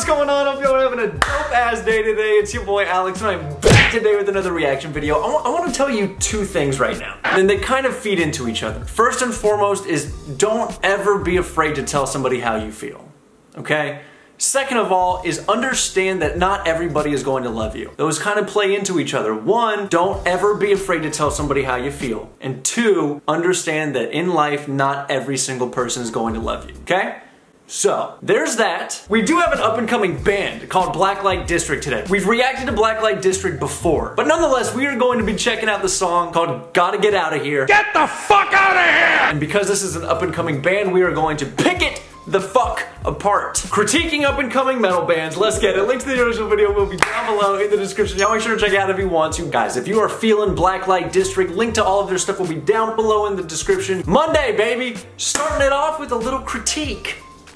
going on? I hope y'all are having a dope ass day today. It's your boy Alex and I'm back today with another reaction video. I want to tell you two things right now, and they kind of feed into each other. First and foremost is don't ever be afraid to tell somebody how you feel, okay? Second of all is understand that not everybody is going to love you. Those kind of play into each other. One, don't ever be afraid to tell somebody how you feel. And two, understand that in life, not every single person is going to love you, okay? So, there's that. We do have an up-and-coming band called Blacklight District today. We've reacted to Blacklight District before, but nonetheless, we are going to be checking out the song called Gotta Get Out of Here. Get the fuck out of here! And because this is an up-and-coming band, we are going to pick it the fuck apart. Critiquing up-and-coming metal bands, let's get it. Link to the original video will be down below in the description. Y'all make sure to check it out if you want to. Guys, if you are feeling Blacklight District, link to all of their stuff will be down below in the description. Monday, baby! Starting it off with a little critique.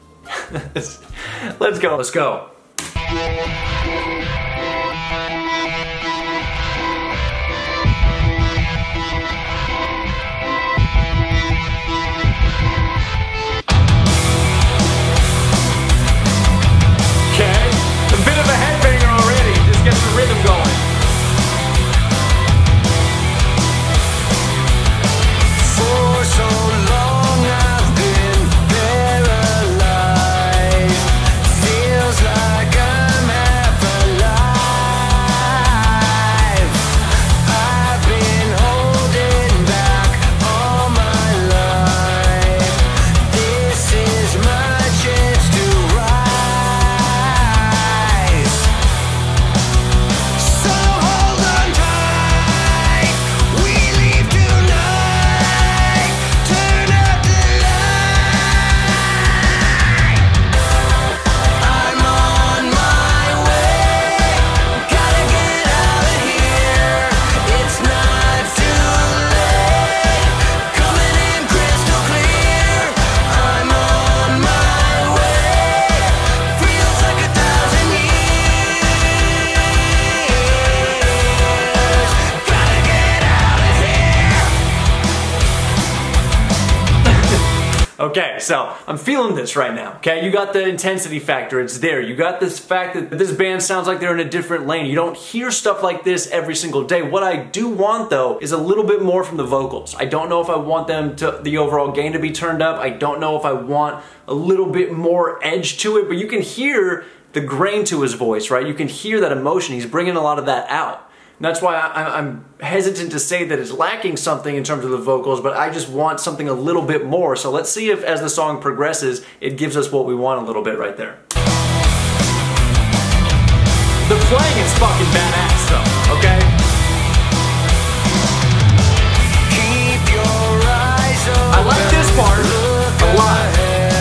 Let's go. Let's go. Okay, so I'm feeling this right now, okay? You got the intensity factor, it's there. You got this fact that this band sounds like they're in a different lane. You don't hear stuff like this every single day. What I do want, though, is a little bit more from the vocals. I don't know if I want the overall gain to be turned up. I don't know if I want a little bit more edge to it, but you can hear the grain to his voice, right? You can hear that emotion. He's bringing a lot of that out. And that's why I'm hesitant to say that it's lacking something in terms of the vocals, but I just want something a little bit more. So let's see if as the song progresses, it gives us what we want a little bit right there. The playing is fucking badass though, okay? Keep your eyes open. I like this part a lot.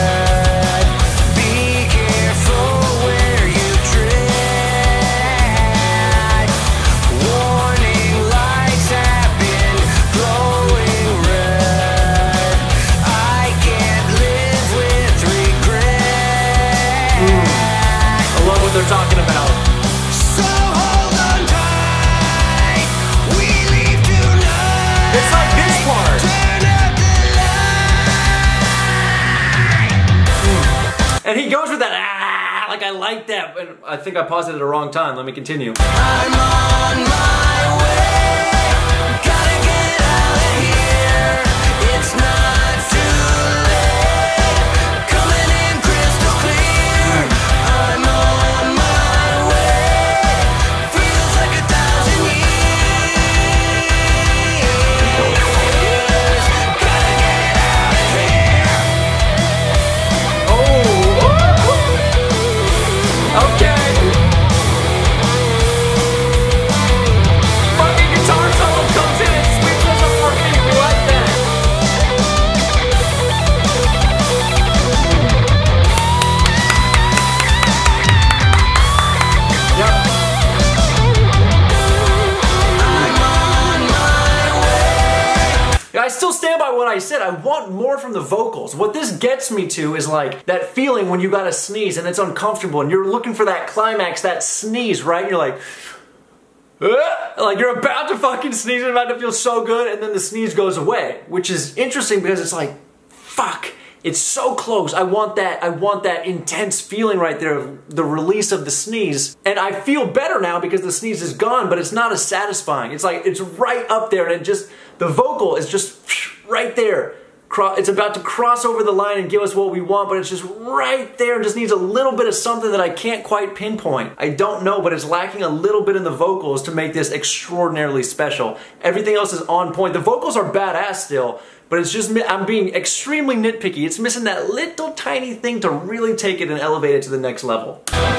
They're talking about. So hold on tight. We leave tonight. It's like this part. Turn out the light. And he goes with that like I like that, but I think I paused it at the wrong time. Let me continue. I'm on my way. Gotta get out of here. It's not too late. Coming in crystal clear. I'm on. I still stand by what I said. I want more from the vocals. What this gets me to is like that feeling when you gotta sneeze and it's uncomfortable and you're looking for that climax, that sneeze, right? You're like you're about to fucking sneeze and about to feel so good and then the sneeze goes away, which is interesting because it's like, fuck, It's so close. I want that intense feeling right there of the release of the sneeze. And I feel better now because the sneeze is gone, but it's not as satisfying. It's like, it's right up there, and the vocal is just right there. It's about to cross over the line and give us what we want, but it's just right there and just needs a little bit of something that I can't quite pinpoint. I don't know, but it's lacking a little bit in the vocals to make this extraordinarily special. Everything else is on point. The vocals are badass still, but it's just, I'm being extremely nitpicky. It's missing that little tiny thing to really take it and elevate it to the next level.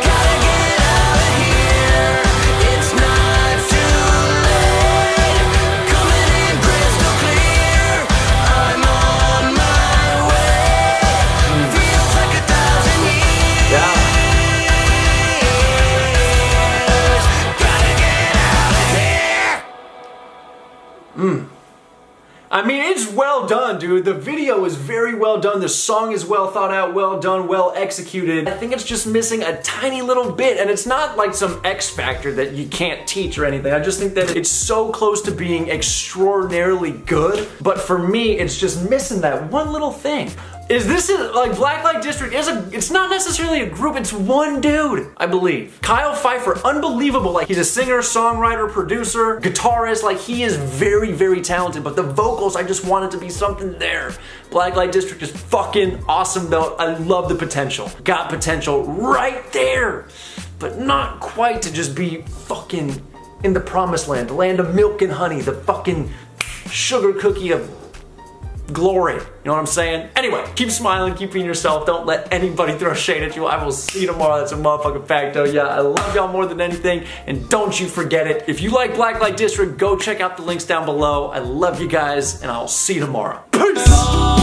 I mean, it's well done, dude. The video is very well done. The song is well thought out, well done, well executed. I think it's just missing a tiny little bit, and it's not like some X factor that you can't teach or anything. I just think that it's so close to being extraordinarily good, but for me, it's just missing that one little thing. Is this like Blacklight District it's not necessarily a group, it's one dude, I believe. Kyle Pfeiffer, unbelievable. Like, he's a singer, songwriter, producer, guitarist. Like, he is very, very talented, but the vocals, I just want it to be something there. Blacklight District is fucking awesome though. I love the potential. Got potential right there, but not quite to just be fucking in the promised land, the land of milk and honey, the fucking sugar cookie of glory. You know what I'm saying? Anyway, keep smiling, keep being yourself. Don't let anybody throw shade at you. I will see you tomorrow. That's a motherfucking fact though. Yeah, I love y'all more than anything. And don't you forget it. If you like Blacklight District, go check out the links down below. I love you guys, and I'll see you tomorrow. Peace!